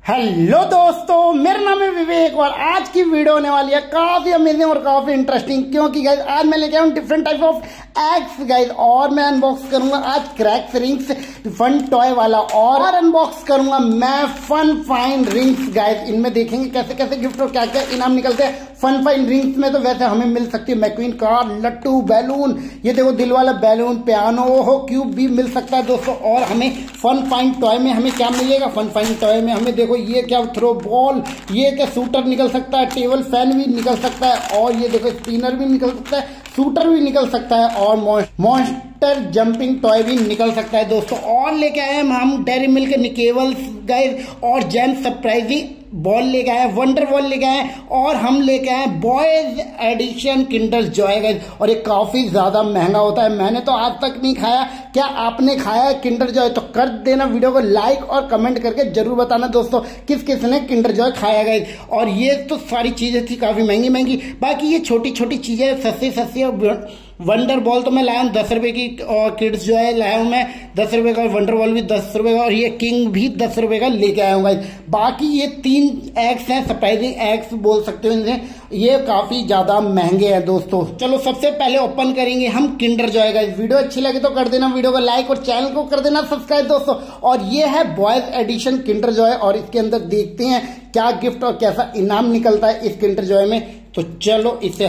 Hello दोस्तों, मेरा नाम है विवेक और आज की वीडियो होने वाली है काफी अमेजिंग और काफी इंटरेस्टिंग, क्योंकि गाइज आज मैं लेके आया हूँ different type of eggs guys. और मैं अनबॉक्स करूंगा आज क्रैक्स रिंग्स फन टॉय वाला, और अनबॉक्स करूंगा मैं फन फाइन रिंग्स गाइज। इनमें देखेंगे कैसे कैसे गिफ्ट और क्या क्या इनाम निकलते हैं। फन फाइन रिंग्स में तो वैसे हमें मिल सकती है मैक्वीन कार, लट्टू, बैलून, ये देखो दिल वाला बैलून, पियानो, ओहो क्यूब भी मिल सकता है दोस्तों। और हमें फन फाइन टॉय में हमें क्या मिलेगा? फन फाइन टॉय में हमें देखो ये क्या थ्रो बॉल, ये क्या शूटर निकल सकता है, टेबल फैन भी निकल सकता है, और ये देखो स्पिनर भी निकल सकता है, शूटर भी निकल सकता है, और मॉन्स्टर जंपिंग टॉय भी निकल सकता है दोस्तों। और लेके आए हम डेयरी मिल्क निकेबल्स गाइस, और जेम सरप्राइजिंग बॉल लेके आए, वंडर बॉल लेके आए, और हम लेके आए boys edition Kinder Joy guys. और ये काफी ज्यादा महंगा होता है, मैंने तो आज तक नहीं खाया। क्या आपने खाया है किंडर जॉय? तो कर देना वीडियो को लाइक और कमेंट करके जरूर बताना दोस्तों किस किस ने किंडर जॉय खाया गाइस। और ये तो सारी चीजें थी काफी महंगी महंगी, बाकी ये छोटी छोटी चीजें सस्ती सस्ती। वंडर बॉल तो मैं लाया हूँ 10 रुपए की, और किड्स जो है लाया हूँ मैं 10 रुपए का, और वंडर बॉल भी 10 रुपए का, और ये किंग भी 10 रुपए का लेके आया हूँ गाइस। बाकी ये 3 एग्स हैं, सरप्राइजिंग एग्स बोल सकते हो इन्हें, ये काफी ज्यादा महंगे हैं दोस्तों। चलो सबसे पहले ओपन करेंगे हम किंडर जॉय गाइस। वीडियो अच्छी लगे तो कर देना वीडियो को लाइक और चैनल को कर देना सब्सक्राइब दोस्तों। और ये है बॉयज एडिशन किंडर जॉय, और इसके अंदर देखते हैं क्या गिफ्ट और कैसा इनाम निकलता है इस किंडर जॉय में। तो चलो इसे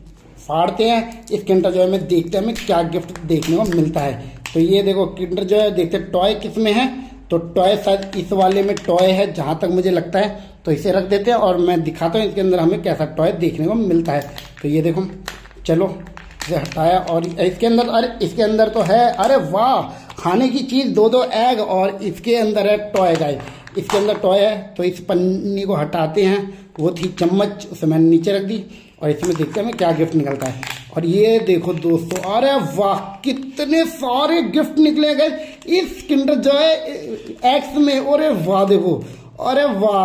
फाड़ते हैं, इस किंडर जॉय में देखते हैं हमें क्या गिफ्ट देखने को मिलता है। तो ये देखो किंडर जॉय, देखते हैं टॉय किस में है। तो टॉय शायद इस वाले में टॉय है जहां तक मुझे लगता है, तो इसे रख देते हैं और मैं दिखाता हूँ इसके अंदर हमें कैसा टॉय देखने को मिलता है। तो ये देखो, चलो इसे हटाया, और इसके अंदर, अरे इसके अंदर तो है, अरे वाह, खाने की चीज 2 एग, और इसके अंदर है टॉय गाइस। इसके अंदर टॉय है, तो इस पन्नी को हटाते हैं। वो थी चम्मच, उसे मैंने नीचे रख दी, और इसमें देखते हैं क्या गिफ्ट निकलता है। और ये देखो दोस्तों, अरे वाह कितने सारे गिफ्ट निकले गए इस किंडर जॉय एक्स में। अरे वाह देखो, अरे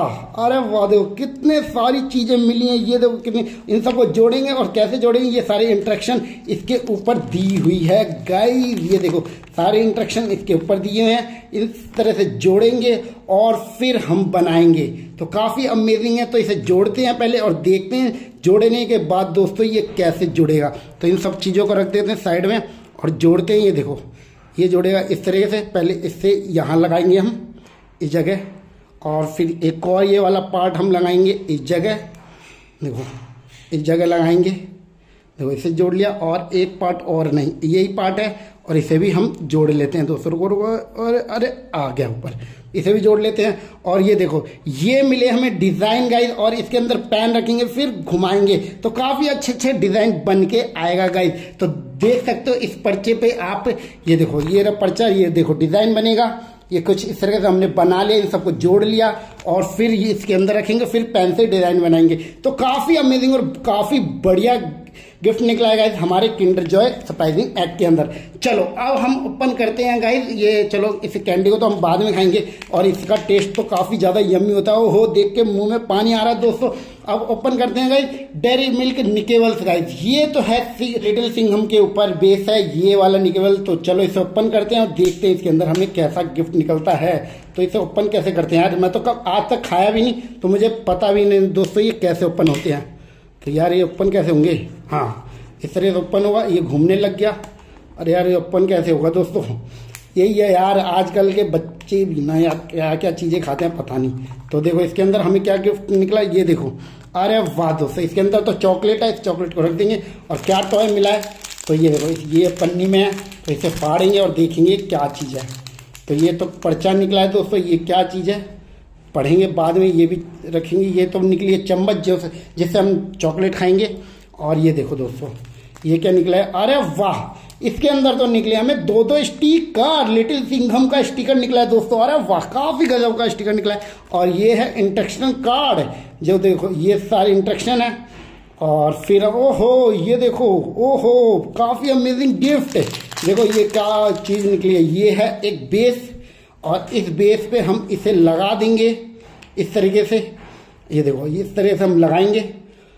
वाह देखो कितने सारी चीजें मिली हैं। ये देखो कितनी, इन सबको जोड़ेंगे और कैसे जोड़ेंगे ये सारे इंस्ट्रक्शन इसके ऊपर दी हुई है गाइस। ये देखो सारे इंस्ट्रक्शन इसके ऊपर दिए हैं, इस तरह से जोड़ेंगे और फिर हम बनाएंगे। तो काफी अमेजिंग है। तो इसे जोड़ते हैं पहले और देखते हैं जोड़ने के बाद दोस्तों ये कैसे जुड़ेगा। तो इन सब चीजों को रख देते हैं साइड में और जोड़ते हैं। ये देखो ये जुड़ेगा इस तरीके से, पहले इससे यहाँ लगाएंगे हम इस जगह, और फिर एक और ये वाला पार्ट हम लगाएंगे इस जगह, देखो इस जगह लगाएंगे, देखो इसे जोड़ लिया। और एक पार्ट और नहीं, यही पार्ट है, और इसे भी हम जोड़ लेते हैं दोस्तों। और अरे आ गया ऊपर, इसे भी जोड़ लेते हैं। और ये देखो ये मिले हमें डिजाइन गाइज, और इसके अंदर पैन रखेंगे फिर घुमाएंगे तो काफी अच्छे अच्छे डिजाइन बन के आएगा गाइज। तो देख सकते हो इस पर्चे पे आप, ये देखो ये रहा पर्चा, ये देखो डिजाइन बनेगा। ये कुछ इस तरह से हमने बना लिया, इन सबको जोड़ लिया, और फिर ये इसके अंदर रखेंगे, फिर पेन से डिजाइन बनाएंगे। तो काफी अमेजिंग और काफी बढ़िया गिफ्ट निकला है गाइज हमारे किंडर जॉय सरप्राइजिंग एग के अंदर। चलो अब हम ओपन करते हैं गाइज ये। चलो इस कैंडी को तो हम बाद में खाएंगे, और इसका टेस्ट तो काफी ज्यादा यम्मी होता है। हो देख के मुंह में पानी आ रहा है दोस्तों। अब ओपन करते हैं guys Dairy Milk Lickables guys. ये तो है लिटिल सिंघम के ऊपर बेस है ये वाला निकेबल। तो चलो इसे ओपन करते हैं और देखते हैं इसके अंदर हमें कैसा गिफ्ट निकलता है। तो इसे ओपन कैसे करते हैं यार, मैं तो कब आज तक खाया भी नहीं, तो मुझे पता भी नहीं दोस्तों ये कैसे ओपन होते हैं। तो यार ये ओपन कैसे होंगे? हाँ इस तरह से ओपन होगा, ये घूमने लग गया। अरे यार ये ओपन कैसे होगा दोस्तों? यही है यार, आजकल के बच्चे भी ना यार क्या क्या चीजें खाते हैं पता नहीं। तो देखो इसके अंदर हमें क्या गिफ्ट निकला, ये देखो। अरे वाह दोस्तों, इसके अंदर तो चॉकलेट है, इस चॉकलेट को रख देंगे। और क्या टॉय मिला है, तो ये देखो ये पन्नी में है, तो इसे फाड़ेंगे और देखेंगे क्या चीज है। तो ये तो पर्चा निकला है दोस्तों, ये क्या चीज है पढ़ेंगे बाद में, ये भी रखेंगे। ये तो निकली है चम्मच जिससे हम चॉकलेट खाएंगे। और ये देखो दोस्तों ये क्या निकला है, अरे वाह, इसके अंदर तो निकले हमें 2 स्टिकर, लिटिल सिंघम का स्टिकर निकला है दोस्तों। अरे वाह काफी गजब का स्टिकर निकला है। और ये है इंस्ट्रक्शन कार्ड, जो देखो ये सारे इंस्ट्रक्शन है। और फिर ओहो ये देखो, ओहो काफी अमेजिंग गिफ्ट। देखो ये क्या चीज निकली है, ये है एक बेस, और इस बेस पे हम इसे लगा देंगे इस तरीके से। ये देखो इस तरह से हम लगाएंगे,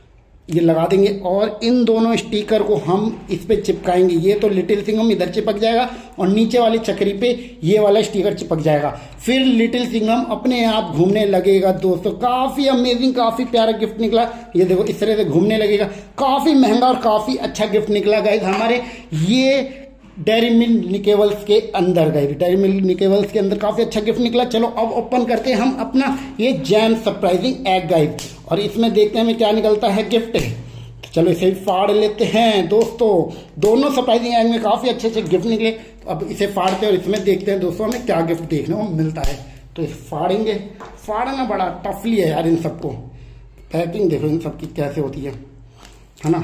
ये लगा देंगे और इन दोनों स्टिकर को हम इस पे चिपकाएंगे। ये तो लिटिल सिंघम इधर चिपक जाएगा और नीचे वाली चक्री पे ये वाला स्टिकर चिपक जाएगा। फिर लिटिल सिंघम अपने आप घूमने लगेगा दोस्तों। काफी अमेजिंग, काफी प्यारा गिफ्ट निकला। ये देखो इस तरह से घूमने लगेगा। काफी महंगा और काफी अच्छा गिफ्ट निकला गाइस हमारे ये डेयरी मिल्क निकेबल्स के अंदर। गाइस डेयरी मिल्क निकेबल्स के अंदर काफी अच्छा गिफ्ट निकला। चलो अब ओपन करते हैं हम अपना ये जैम सरप्राइजिंग एग गाइस, और इसमें देखते हैं हमें क्या निकलता है गिफ्ट। चलो इसे फाड़ लेते हैं दोस्तों। दोनों सरप्राइजिंग एग में काफी अच्छे अच्छे गिफ्ट निकले। तो अब इसे फाड़ते हैं और इसमें देखते हैं दोस्तों हमें क्या गिफ्ट देखने को मिलता है। तो इसे फाड़ेंगे। फाड़ना बड़ा टफली है यार इन सबको। पैकिंग देखो इन सबकी कैसे होती है ना।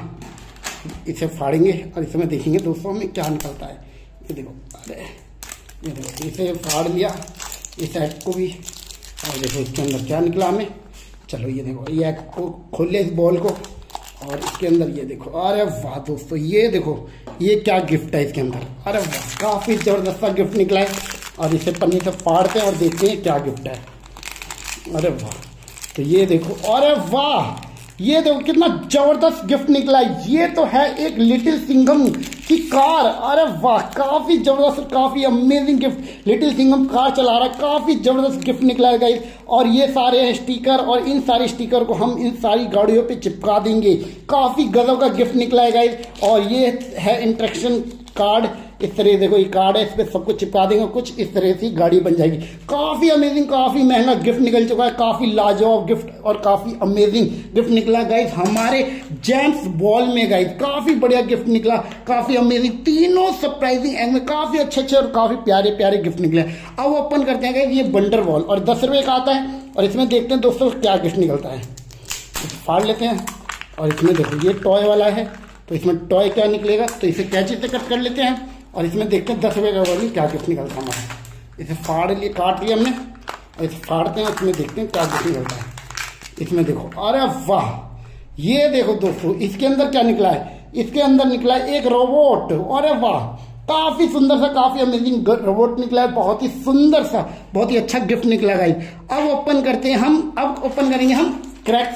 इसे फाड़ेंगे और इसमें देखेंगे दोस्तों हमें क्या निकलता है। ये देखो, अरे ये देखो इसे फाड़ लिया इस एग को भी, और देखो इसके अंदर क्या निकला हमें। चलो ये देखो ये एग को खोल लिया इस बॉल को, और इसके अंदर ये देखो, अरे वाह दोस्तों ये देखो ये क्या गिफ्ट है इसके अंदर। अरे वाह काफी जबरदस्त सा गिफ्ट निकला है। और इसे पन्नी से फाड़ते हैं और देखते हैं क्या गिफ्ट है। अरे वाह, तो ये देखो, अरे वाह ये देखो कितना जबरदस्त गिफ्ट निकला। ये तो है एक लिटिल सिंघम की कार। अरे वाह काफी जबरदस्त, काफी amazing gift. Little Singham car चला रहा है। काफी जबरदस्त गिफ्ट निकला है गाइस। और ये सारे स्टिकर और इन सारे स्टिकर को हम इन सारी गाड़ियों पे चिपका देंगे। काफी गजब का गिफ्ट निकला है गाइस। और ये है इंस्ट्रक्शन कार्ड। इस तरह देखो ये कार्ड है, इस पे सब कुछ चिपका देंगे। कुछ इस तरह से गाड़ी बन जाएगी। काफी अमेजिंग, काफी महंगा गिफ्ट निकल चुका है। काफी लाजवाब गिफ्ट और काफी अमेजिंग गिफ्ट निकला गाइस हमारे जेम्स बॉल में गाइस। काफी बढ़िया गिफ्ट निकला, काफी अमेजिंग। तीनों सरप्राइजिंग एग में काफी अच्छे अच्छे और काफी प्यारे प्यारे गिफ्ट निकले। अब ओपन करते हैं गाइस ये बंडर बॉल, और 10 रुपए का आता है। और इसमें देखते हैं दोस्तों क्या गिफ्ट निकलता है। फाड़ लेते हैं और इसमें देखो ये टॉय वाला है। तो इसमें टॉय क्या निकलेगा, तो इसे कैंची से कट कर लेते हैं और इसमें देखते हैं 10 रुपए का वाली क्या गिफ्ट निकलता है हमारा। इसे फाड़ लिए, काट लिया हमने, और इसे फाड़ते हैं, इसमें देखते हैं क्या गिफ्ट निकलता है। इसमें देखो, अरे वाह ये देखो दोस्तों इसके अंदर क्या निकला है। इसके अंदर निकला है एक रोबोट। अरे वाह काफी सुंदर सा, काफी अमेजिंग रोबोट निकला है। बहुत ही सुंदर सा, बहुत ही अच्छा गिफ्ट निकला गाइस। अब ओपन करते हैं हम, अब ओपन करेंगे हम क्रैक्स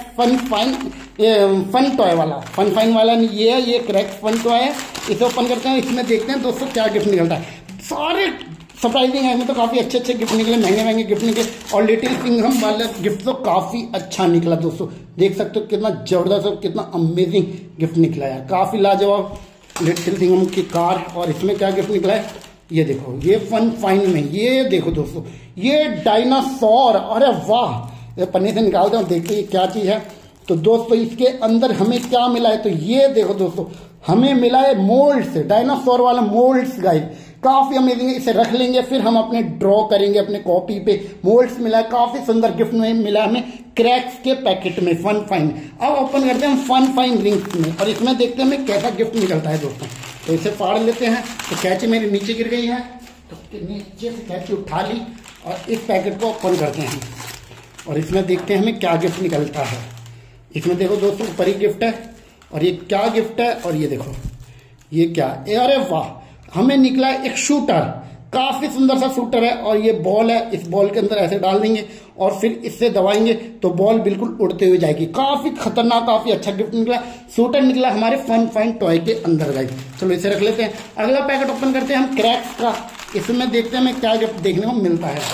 फन टॉय वाला। फन फाइन वाला नहीं, ये क्रैक्स फन टॉय है। इसे ओपन करते हैं, इसमें देखते हैं दोस्तों क्या गिफ्ट निकलता है। सारे सरप्राइजिंग है इसमें, तो काफी अच्छे अच्छे गिफ्ट निकले, महंगे महंगे गिफ्ट निकले। और लिटिल सिंघम वाला गिफ्ट तो काफी अच्छा निकला दोस्तों। देख सकते हो कितना जबरदस्त और कितना अमेजिंग गिफ्ट निकला है। काफी लाजवाब लिटिल सिंघम की कार। और इसमें क्या गिफ्ट निकला है, ये देखो ये फन फाइन में, ये देखो दोस्तों ये डायनासोर। अरे वाह, ये पन्नी से निकालते हैं, देखते हैं क्या चीज है। तो दोस्तों इसके अंदर हमें क्या मिला है, तो ये देखो दोस्तों हमें मिला है मोल्ड्स, डायनासोर वाला मोल्ड्स गाइस। काफी अमेजिंग, इसे रख लेंगे, फिर हम अपने ड्रॉ करेंगे अपने कॉपी पे। मोल्ड्स मिला है, काफी सुंदर गिफ्ट में मिला हमें क्रैक्स के पैकेट में फन फाइन। अब ओपन करते हैं हम फन फाइन रिंग्स में, और इसमें देखते हैं हमें कैसा गिफ्ट निकलता है दोस्तों। तो इसे फाड़ लेते हैं। तो कैंची मेरी नीचे गिर गई है, तो नीचे से कैंची उठा ली और इस पैकेट को ओपन करते हैं। और इसमें देखते हैं हमें क्या गिफ्ट निकलता है। इसमें देखो दोस्तों ऊपर ही गिफ्ट है, और ये क्या गिफ्ट है, और ये देखो ये क्या, अरे वाह हमें निकला एक शूटर। काफी सुंदर सा शूटर है, और ये बॉल है। इस बॉल के अंदर ऐसे डाल देंगे और फिर इससे दबाएंगे तो बॉल बिल्कुल उड़ते हुए जाएगी। काफी खतरनाक, काफी अच्छा गिफ्ट निकला। शूटर निकला हमारे फन फाइन टॉय के अंदर गाइस। चलो इसे रख लेते हैं। अगला पैकेट ओपन करते हैं हम क्रैक्स का। इसमें देखते हैं हमें क्या गिफ्ट देखने को मिलता है।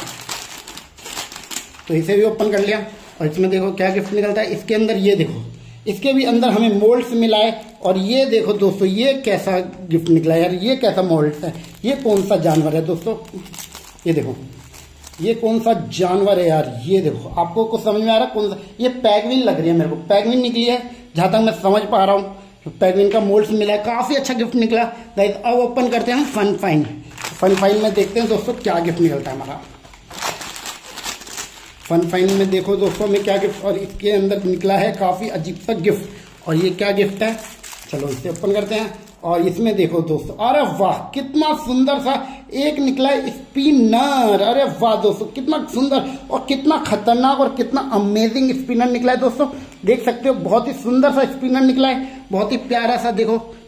तो इसे भी ओपन कर लिया, और इसमें देखो क्या गिफ्ट निकलता है। इसके अंदर ये देखो, इसके भी अंदर हमें मोल्ड्स मिला है। और ये देखो दोस्तों ये कैसा गिफ्ट निकला है यार, ये कैसा मोल्ड्स है। ये कौन सा जानवर है दोस्तों, ये देखो ये कौन सा जानवर है यार। ये देखो आपको कुछ समझ में आ रहा है कौन सा, ये पैगविन लग रही है मेरे को, पैगविन निकली है जहां तक मैं समझ पा रहा हूँ। पैगविन का मोल्ड्स मिला है, काफी अच्छा गिफ्ट निकला गाइस। अब ओपन करते हैं हम फन फाइन। फन फाइन में देखते हैं दोस्तों क्या गिफ्ट निकलता है हमारा। फन फाइन में देखो दोस्तों में क्या गिफ्ट, और इसके अंदर निकला है काफी अजीब सा गिफ्ट। और ये क्या गिफ्ट है, चलो इसे ओपन करते हैं। और इसमें देखो दोस्तों, अरे वाह कितना सुंदर सा एक निकला है स्पिनर। अरे वाह दोस्तों कितना सुंदर और कितना खतरनाक और कितना अमेजिंग स्पिनर निकला है दोस्तों। देख सकते हो बहुत ही सुंदर सा स्पिनर निकला है, बहुत ही प्यारा सा। देखो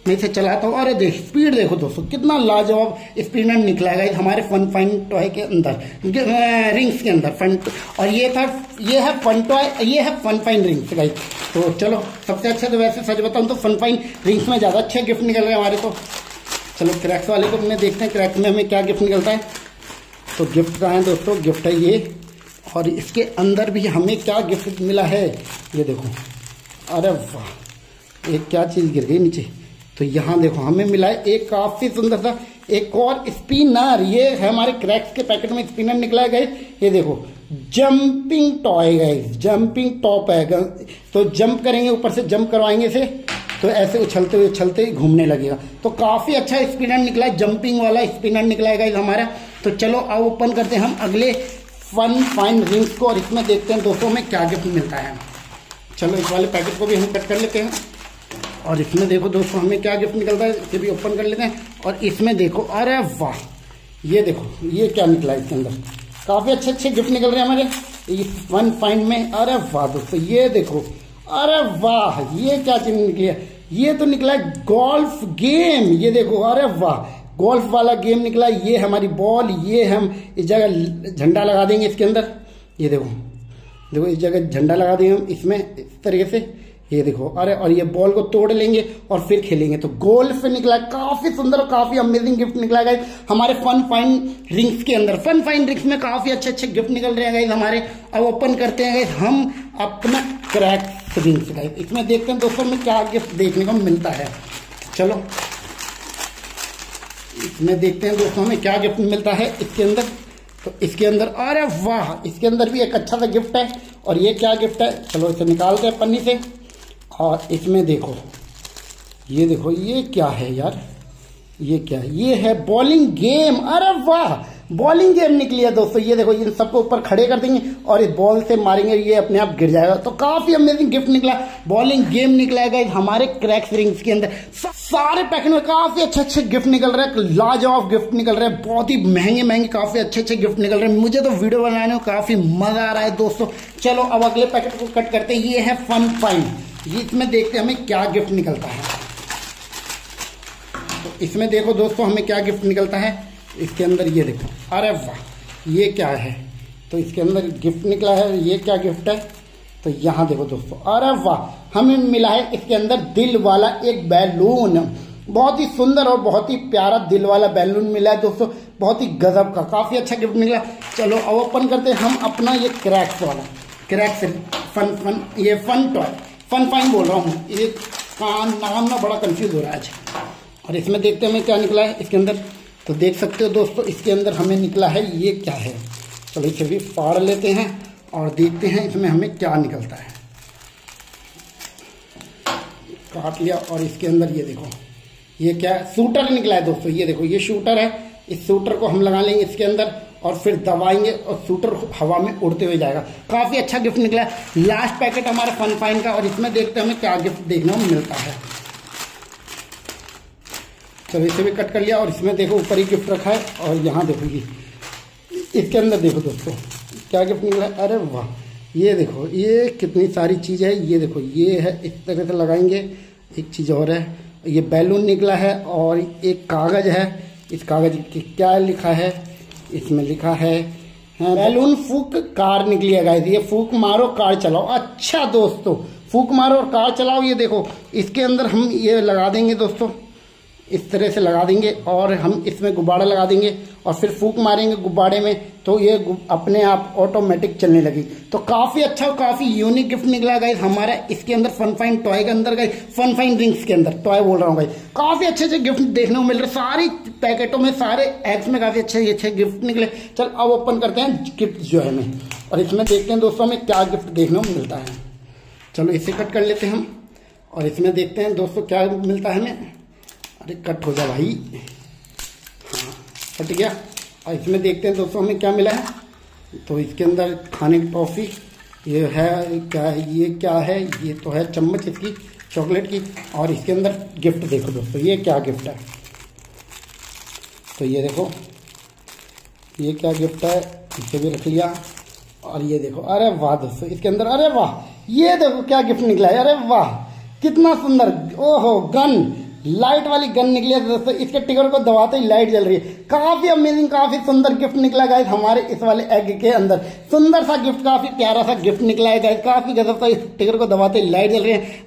मैं इसे चलाता हूँ। अरे देख स्पीड देखो दोस्तों, कितना लाजवाब स्पीड निकला है हमारे फन फाइन टॉय के अंदर, रिंग्स के अंदर फन। और ये है फन टॉय, ये है फन फाइन रिंग्स गाइस। तो चलो सबसे अच्छा तो वैसे सच बताऊँ तो फन फाइन रिंग्स में ज़्यादा अच्छे गिफ्ट निकल रहे हैं हमारे। तो चलो क्रैक्स वाले को हमने देखते हैं क्रैक्स में हमें क्या गिफ्ट निकलता है। तो गिफ्ट कहाँ है दोस्तों, गिफ्ट है ये, और इसके अंदर भी हमें क्या गिफ्ट मिला है ये देखो। अरे वाह, एक क्या चीज़ गिर गई नीचे। तो यहाँ देखो हमें मिला है एक काफ़ी सुंदर सा एक और स्पिनर। ये है हमारे क्रैक्स के पैकेट में स्पिनर निकला है गाइस। ये देखो jumping toy guys, jumping top है। तो जंप करेंगे, ऊपर से जंप करवाएंगे इसे तो ऐसे उछलते ही घूमने लगेगा। तो काफ़ी अच्छा स्पिनर निकला है, जंपिंग वाला स्पिनर निकला है गाइस हमारा। तो चलो अब ओपन करते हैं हम अगले फन फाइन रिंग्स को, और इसमें देखते हैं दोस्तों में क्या गिफ्ट मिलता है। चलो इस वाले पैकेट को भी हम कट कर लेते हैं, और इसमें देखो दोस्तों हमें क्या गिफ्ट निकलता है, इसे भी ओपन कर लेते हैं। और इसमें देखो, अरे वाह, ये देखो ये क्या निकला है इसके अंदर। काफ़ी अच्छे गिफ्ट निकल रहे हैं हमारे इस फन फाइन में। अरे वाह दोस्तों, ये देखो, अरे वाह, ये क्या चीज निकली है, ये तो निकला है गोल्फ गेम। ये देखो, अरे वाह, गोल्फ वाला गेम निकला। ये हमारी बॉल, ये हम इस जगह झंडा लगा देंगे इसके अंदर। ये देखो इस जगह झंडा लगा देंगे हम इसमें इस तरीके से। ये देखो, अरे और ये बॉल को तोड़ लेंगे और फिर खेलेंगे। तो गोल्फ निकला, काफी सुंदर और काफी अमेजिंग गिफ्ट निकला है हमारे फन फाइन रिंग्स के अंदर। फन फाइन रिंग्स में काफी अच्छे गिफ्ट निकल रहे हैं गाइस हमारे। अब ओपन करते हैं गाइस हम अपना क्रैक्स रिंग्स गाइस। इसमें देखते हैं दोस्तों में क्या गिफ्ट देखने को मिलता है। चलो इसमें देखते हैं दोस्तों हमें क्या गिफ्ट मिलता है इसके अंदर। तो इसके अंदर, अरे वाह, इसके अंदर भी एक अच्छा सा गिफ्ट है। और ये क्या गिफ्ट है, चलो इसे निकालते हैं पन्नी से। और इसमें देखो, ये देखो ये क्या है यार, ये क्या है, ये है बॉलिंग गेम। अरे वाह, बॉलिंग गेम निकली है दोस्तों। ये देखो, इन सबको ऊपर खड़े कर देंगे और इस बॉल से मारेंगे, ये अपने आप गिर जाएगा। तो काफी अमेजिंग गिफ्ट निकला, बॉलिंग गेम निकला है हमारे क्रैक्स रिंग्स के अंदर। सारे पैकेट में काफी अच्छे गिफ्ट निकल रहे हैं, लाजवाब गिफ्ट निकल रहे हैं, बहुत ही महंगे काफी अच्छे गिफ्ट निकल रहे हैं। मुझे तो वीडियो बनाने में काफी मजा आ रहा है दोस्तों। चलो अब अगले पैकेट को कट करते हैं। ये है फन फाइन, इसमें देखते हैं हमें क्या गिफ्ट निकलता है। तो इसमें देखो दोस्तों हमें क्या गिफ्ट निकलता है इसके अंदर। ये देखो, अरे वाह, ये क्या है। तो इसके अंदर गिफ्ट निकला है, ये क्या गिफ्ट है। तो यहाँ देखो दोस्तों, अरे वाह, हमें मिला है इसके अंदर दिल वाला एक बैलून। बहुत ही सुंदर और बहुत ही प्यारा दिल वाला बैलून मिला है दोस्तों, बहुत ही गजब का, काफी अच्छा गिफ्ट निकला। चलो अब ओपन करते हैं हम अपना ये क्रैक्स वाला, क्रैक्स फन ये फन टॉय, फन फाइन बोल रहा हूँ, ये नाम ना बड़ा कंफ्यूज हो रहा है आज। और इसमें देखते हैं हमें क्या निकला है इसके अंदर। तो देख सकते हो दोस्तों, इसके अंदर हमें निकला है, ये क्या है। चलो इसे भी फाड़ लेते हैं और देखते हैं इसमें हमें क्या निकलता है। काट लिया, और इसके अंदर ये देखो, ये क्या है, शूटर निकला है दोस्तों। ये देखो, ये शूटर है। इस शूटर को हम लगा लेंगे इसके अंदर और फिर दबाएंगे और शूटर हवा में उड़ते हुए जाएगा। काफी अच्छा गिफ्ट निकला है। लास्ट पैकेट हमारा फन फाइन का, और इसमें देखते हैं हमें क्या गिफ्ट देखने को मिलता है। चलो इसे भी कट कर लिया, और इसमें देखो ऊपर ही गिफ्ट रखा है। और यहाँ देखो, ये इसके अंदर देखो दोस्तों क्या गिफ्ट निकला है। अरे वाह, ये देखो, ये कितनी सारी चीज़ है। ये देखो, ये है, इस तरह से लगाएंगे। एक चीज़ और है, ये बैलून निकला है, और एक कागज है। इस कागज की क्या लिखा है, इसमें लिखा है बैलून फूक कार निकली है गाइस। ये फूक मारो कार चलाओ। अच्छा दोस्तों, फूक मारो और कार चलाओ। ये देखो, इसके अंदर हम ये लगा देंगे दोस्तों, इस तरह से लगा देंगे, और हम इसमें गुब्बारा लगा देंगे और फिर फूक मारेंगे गुब्बारे में, तो ये अपने आप ऑटोमेटिक चलने लगी। तो काफी अच्छा और काफी यूनिक गिफ्ट निकला गाइस हमारा इसके अंदर फन फाइन टॉय के अंदर गाइस, फन फाइन रिंग्स के अंदर, टॉय बोल रहा हूँ गाइस। काफी अच्छे गिफ्ट देखने को मिल रहे, सारी पैकेटों में, सारे एग्स में काफी अच्छे गिफ्ट निकले। चल अब ओपन करते हैं गिफ्ट जो है हमें, और इसमें देखते हैं दोस्तों हमें क्या गिफ्ट देखने को मिलता है। चलो इसे कट कर लेते हैं हम, और इसमें देखते हैं दोस्तों क्या मिलता है हमें। अरे कट हो जा भाई, हाँ कट गया। और इसमें देखते हैं दोस्तों हमें क्या मिला है। तो इसके अंदर खाने की टॉफ़ी, ये है क्या है, ये क्या है, ये तो है चम्मच इसकी चॉकलेट की। और इसके अंदर गिफ्ट देखो दोस्तों, ये क्या गिफ्ट है। तो ये देखो, ये क्या गिफ्ट है, इसे भी रख लिया। और ये देखो, अरे वाह दोस्तों, इसके अंदर, अरे वाह, ये देखो क्या गिफ्ट निकला है। अरे वाह, कितना सुंदर, ओहो गन, लाइट वाली गन निकली है दोस्तों, इसके ट्रिगर को दबाते ही लाइट जल रही है। काफी अमेजिंग, काफी सुंदर गिफ्ट निकला गाइस हमारे इस वाले एग के अंदर। सुंदर सा गिफ्ट, काफी प्यारा सा गिफ्ट निकला है गाइस, काफी गजब सा। इस ट्रिगर को दबाते ही लाइट जल रही है।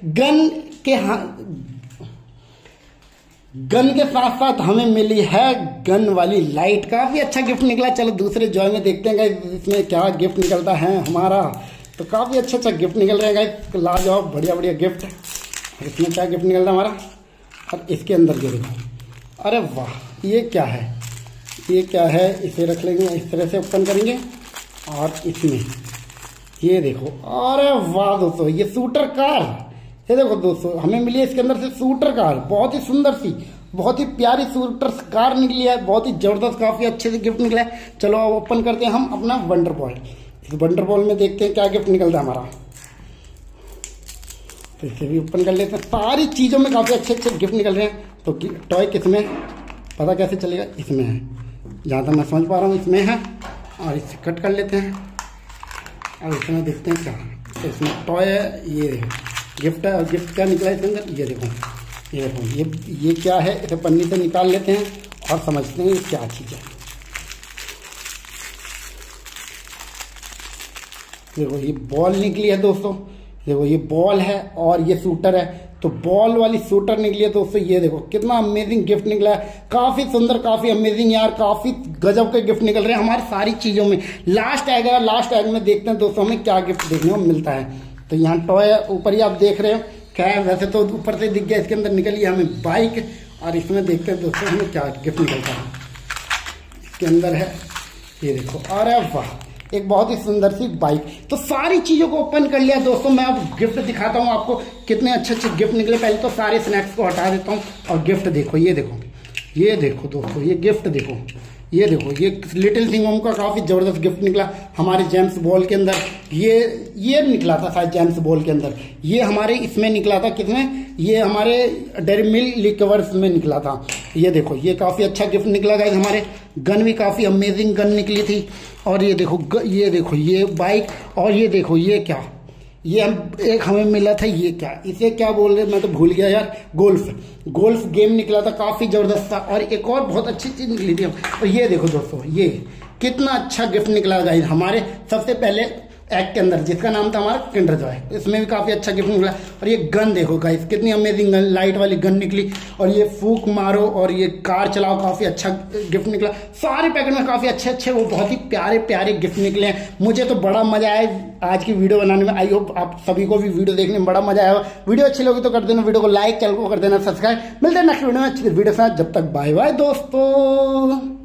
गन के साथ साथ हमें मिली है गन वाली लाइट। काफी अच्छा गिफ्ट निकला। चलो दूसरे जॉय में देखते हैं गाइस इसमें क्या गिफ्ट निकलता है हमारा। तो काफी अच्छा गिफ्ट निकल रहा है गाइस, लाजवाब बढ़िया बढ़िया गिफ्ट। इसमें क्या गिफ्ट निकलता है हमारा, और इसके अंदर ये देखो, अरे वाह, ये क्या है, ये क्या है। इसे रख लेंगे, इस तरह से ओपन करेंगे और इसमें ये देखो, अरे वाह दोस्तों, ये शूटर कार। ये देखो दोस्तों, हमें मिली है इसके अंदर से शूटर कार। बहुत ही सुंदर सी, बहुत ही प्यारी शूटर कार निकली है, बहुत ही जबरदस्त, काफी अच्छे से गिफ्ट निकला है। चलो अब ओपन करते हैं हम अपना वंडर बॉल। इस वंडर बॉल में देखते हैं क्या गिफ्ट निकलता है हमारा। तो इसे भी ओपन कर लेते हैं। सारी चीजों में काफी अच्छे अच्छे गिफ्ट निकल रहे हैं। तो टॉय किसमें, पता कैसे चलेगा, इसमें है, जहां तक मैं समझ पा रहा हूँ इसमें है। और इसे कट कर लेते हैं और इसमें देखते हैं क्या। तो इसमें टॉय है, ये गिफ्ट है। और गिफ्ट क्या निकला है इसके अंदर, ये देखो, ये देखो, ये क्या है। इसे पन्नी से निकाल लेते हैं और समझते हैं ये क्या चीज है। देखो ये बॉल निकली है दोस्तों, देखो ये बॉल है और ये शूटर है। तो बॉल वाली शूटर निकली है दोस्तों। ये देखो कितना अमेजिंग गिफ्ट निकला है, काफी सुंदर, काफी अमेजिंग यार, काफी गजब के गिफ्ट निकल रहे हैं हमारी सारी चीजों में। लास्ट एग है, लास्ट एग में देखते हैं दोस्तों हमें क्या गिफ्ट देखने को मिलता है। तो यहाँ टॉय है, ऊपर ही आप देख रहे हो, खैर वैसे तो ऊपर से दिख गया, इसके अंदर निकली है हमें बाइक। और इसमें देखते हैं दोस्तों हमें क्या गिफ्ट निकलता है। इसके अंदर है, ये देखो, अरे वाह, एक बहुत ही सुंदर सी बाइक। तो सारी चीजों को ओपन कर लिया दोस्तों। मैं अब गिफ्ट दिखाता हूँ आपको, कितने अच्छे अच्छे गिफ्ट निकले। पहले तो सारे स्नैक्स को हटा देता हूँ और गिफ्ट देखो, ये देखो, ये देखो दोस्तों, ये गिफ्ट देखो, ये देखो, ये लिटिल थिंग होम का काफी जबरदस्त गिफ्ट निकला हमारे जेम्स बॉल के अंदर। ये निकला था शायद जेम्स बॉल के अंदर। ये हमारे इसमें निकला था, किसमें, ये हमारे डेयरी मिल्क लिकवर्स में निकला था। ये देखो, ये काफी अच्छा गिफ्ट निकला गाइस हमारे। गन भी काफी अमेजिंग गन निकली थी। और ये देखो, ये देखो, ये बाइक। और ये देखो, ये क्या, ये एक हमें मिला था, ये क्या, इसे क्या बोल रहे, मैं तो भूल गया यार। गोल्फ गेम निकला था, काफी जबरदस्त था। और एक और बहुत अच्छी चीज निकली थी। और ये देखो दोस्तों, ये कितना अच्छा गिफ्ट निकला गाइस हमारे सबसे पहले एग के अंदर, जिसका नाम था हमारा किंडर जॉय। इसमें भी काफी अच्छा गिफ्ट निकला। और ये गन देखो गाइस, कितनी अमेजिंग गन, लाइट वाली गन निकली। और ये फूक मारो और ये कार चलाओ, काफी अच्छा गिफ्ट निकला। सारे पैकेट में काफी अच्छे अच्छे, वो बहुत ही प्यारे प्यारे गिफ्ट निकले हैं। मुझे तो बड़ा मजा आया आज की वीडियो बनाने में। आई होप आप सभी को भी वीडियो देखने में बड़ा मजा आया। वीडियो अच्छी लगी तो कर देना वीडियो को लाइक, चैनल को कर देना सब्सक्राइब। मिलते हैं नेक्स्ट वीडियो में अच्छी वीडियो के साथ। जब तक बाय बाय दोस्तों।